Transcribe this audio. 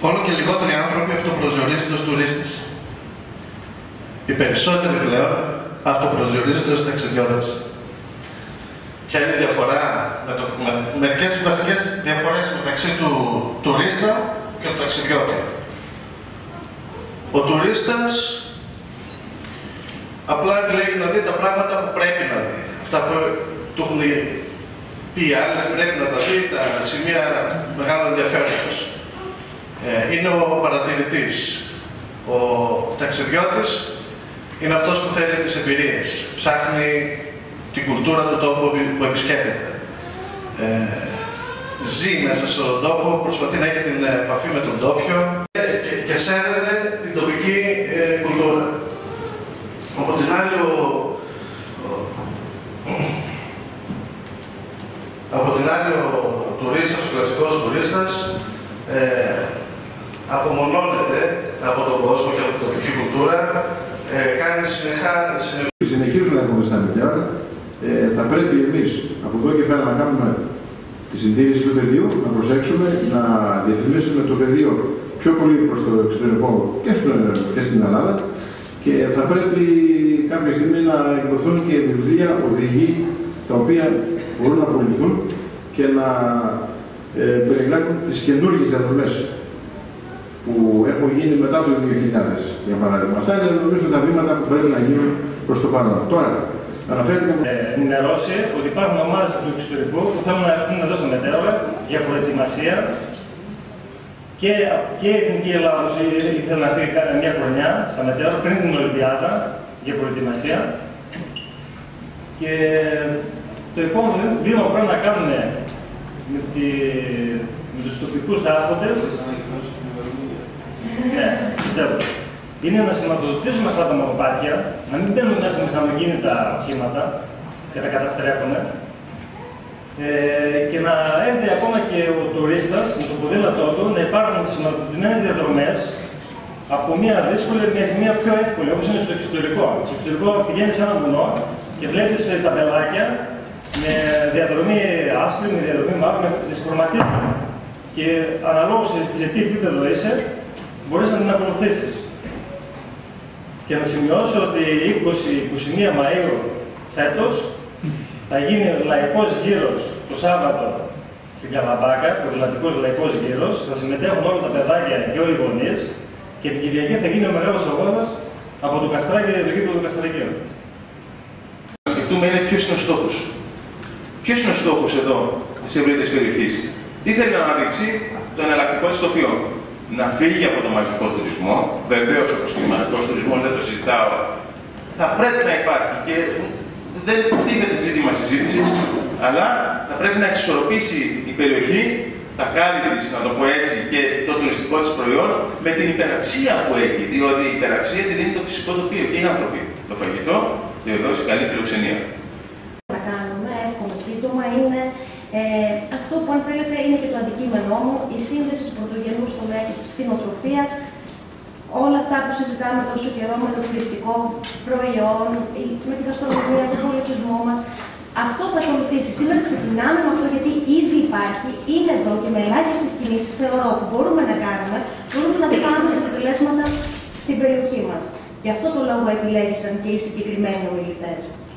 Όλο και λιγότεροι άνθρωποι αυτοπροσδιορίζονται ως τουρίστες. Οι περισσότεροι πλέον αυτοπροσδιορίζονται ως ταξιδιώτες. Ποια είναι η διαφορά, μερικές βασικές διαφορές μεταξύ του τουρίστα και του ταξιδιώτη. Ο τουρίστας απλά επιλέγει να δει τα πράγματα που πρέπει να δει. Αυτά που του έχουν πει οι άλλοι, πρέπει να τα δει, τα σημεία μεγάλου ενδιαφέροντος. Είναι ο παρατηρητής. Ο ταξιδιώτης είναι αυτός που θέλει τις εμπειρίες. Ψάχνει την κουλτούρα του τόπου που επισκέπτεται. Ζει μέσα στον τόπο, προσπαθεί να έχει την επαφή με τον τόπιο και σέβεται την τοπική κουλτούρα. Από την άλλη, ο τουρίστας, ο κλασικός τουρίστας, απομονώνεται από τον κόσμο και από την τοπική κουλτούρα, κάνει συνεχίζουν να έχουμε στα παιδιά. Θα πρέπει εμείς από εδώ και πέρα να κάνουμε τη συντήρηση του πεδίου, να προσέξουμε, να διευκρινίσουμε το πεδίο πιο πολύ προς το εξωτερικό και στην Ελλάδα, και θα πρέπει κάποια στιγμή να εκδοθούν και βιβλία, οδηγοί, τα οποία μπορούν να πουληθούν και να περιγράφουν τις καινούργιες διαδρομές που έχουν γίνει μετά το 2000, για παράδειγμα. Αυτά είναι νομίζω τα βήματα που πρέπει να γίνουν προς το παρόν. Τώρα, αναφέρθηκα ενημερώσει ότι υπάρχουν ομάδες του εξωτερικού που θέλουν να έρθουν εδώ στο Μετέωρα για προετοιμασία, και η Εθνική Ελλάδα ήθελε να έρθει μια χρονιά στα Μετέωρα πριν την Ολυμπιάδα για προετοιμασία. Και το επόμενο βήμα που πρέπει να κάνουμε με τους τοπικούς άρχοντες είναι να σηματοδοτήσουμε αυτά τα μονοπάτια, να μην μπαίνουν μέσα με μηχανοκίνητα οχήματα και τα καταστρέφουν, και να έρθει ακόμα και ο τουρίστας με το ποδήλατό του να υπάρχουν σηματοδοτημένες διαδρομές από μία δύσκολη μέχρι μία πιο εύκολη, όπως είναι στο εξωτερικό. Στο εξωτερικό πηγαίνεις σε ένα βουνό και βλέπεις ταμπελάκια με διαδρομή άσπρη, με διαδρομή μαύρη, με τις χρωματίδες. Και αναλόγως σε τι επίπεδο είσαι, μπορείς να την ακολουθήσεις. Και να σημειώσω ότι 20-21 Μαΐου φέτος θα γίνει λαϊκός γύρος το Σάββατο στην Καλαμπάκα, ποδηλατικός λαϊκός γύρος. Θα συμμετέχουν όλα τα παιδάκια και όλοι οι γονείς, και την Κυριακή θα γίνει ο μεγάλος αγώνας από το Καστράκι για το γήπεδο του Καστρακίου. Σκεφτούμε είναι ποιος είναι ο στόχος. Ποιος είναι ο στόχος εδώ της ευρύτερης περιοχής. Τι θέλει να αναδείξει το εναλλακτικό της τοπιών. Να φύγει από το μαζικό τουρισμό. Βεβαίως, όπως και ο μαζικός τουρισμός δεν το συζητάω. Θα πρέπει να υπάρχει και δεν τίθεται ζήτημα συζήτησης, αλλά θα πρέπει να εξισορροπήσει η περιοχή τα κάλλη της, να το πω έτσι, και το τουριστικό της προϊόν με την υπεραξία που έχει. Διότι η υπεραξία τη δίνει το φυσικό τοπίο και οι άνθρωποι. Το φαγητό και βεβαίως η καλή φιλοξενία. Να κάνουμε εύκολα σύντομα είναι αυτό που, αν θέλετε, είναι και το αντικείμενό μου, η σύνδεση του πρωτογενού τομέα και της κτηνοτροφίας. Όλα αυτά που συζητάμε τόσο καιρό με το τουριστικό προϊόν, με την γαστρονομία, τον πολιτισμό μας, αυτό θα ακολουθήσει. Σήμερα ξεκινάμε με αυτό γιατί ήδη υπάρχει, είναι εδώ και με ελάχιστες κινήσεις, θεωρώ, που μπορούμε να κάνουμε, μπορούμε να πάμε σε αποτελέσματα στην περιοχή μας. Γι' αυτό το λόγο επιλέγησαν και οι συγκεκριμένοι ομιλητές.